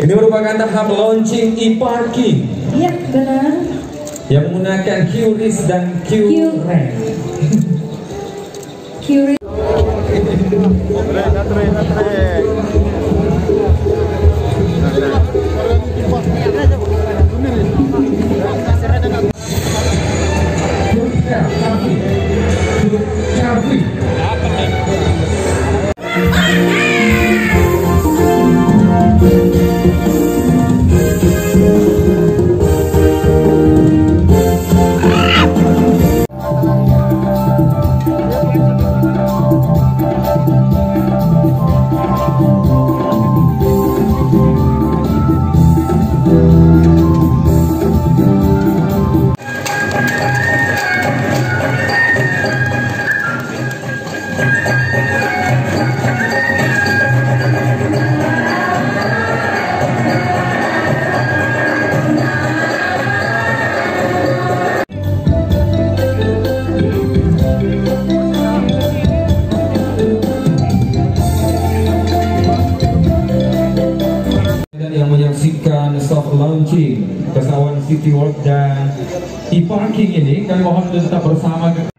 Ini merupakan tahap launching e-parking. Iya, benar. Yang menggunakan QRIS dan QREN. QRIS. Yang menyaksikan soft launching pesawat City World dan e-parking ini, kami mohon tetap bersama.